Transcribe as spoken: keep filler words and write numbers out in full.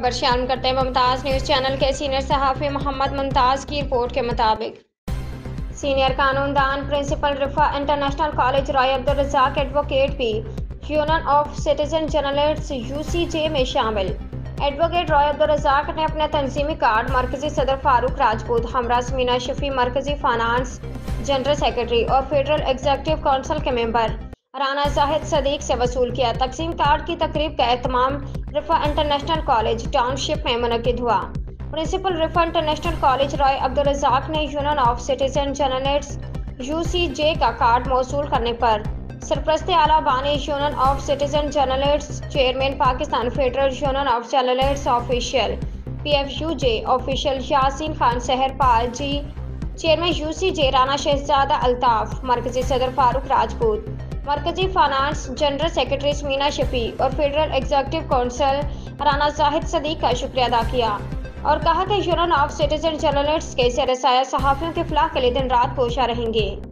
खबर शामिल करते हैं मुमताज़ न्यूज़ चैनल के सीनियर सहाफ़ी मोहम्मद मुमताज़ की रिपोर्ट के मुताबिक सीनियर कानूनदान principal Riphah international college Rai Abdul Razzaq advocate भी union of citizen journalists UCJ में शामिल। एडवोकेट राय अब्दुल रज़ाक ने अपने तंजीमी कार्ड मरकजी सदर फारूक राजपूत हमरा समीना शफी मरकजी फाइनेंस जनरल सेक्रेटरी और फेडरल एग्जीक्यूटिव काउंसिल के मेंबर राना जाहिद सदीक से वसूल किया। तकसीम कार्ड की तकरीब का एहतमाम रिफा इंटरनेशनल कॉलेज टाउनशिप में मुनक्किद हुआ। Principal Riphah international college Rai Abdul Razzaq ने यूनियन ऑफ सिटीजन जर्नलिस्ट्स यूसीजे का कार्ड मौसूल करने पर सरपरस्ते आला बानी union of citizen journalists chairman Pakistan federal union of journalists official PFUJ official Yasin Khan सहर पाल जी चेयरमैन यूसीजे राना शहजादा अल्ताफ मरकजी सदर फारूक राजपूत मरकजी finance general secretary Samina Shafi और federal executive council Rana Zahid Sadiq का शुक्रिया अदा किया और कहा कि यूनियन ऑफ सिटीजन जर्नलिस्ट्स के सहाफ़ियों के फलाह के लिए दिन रात कोशा रहेंगे।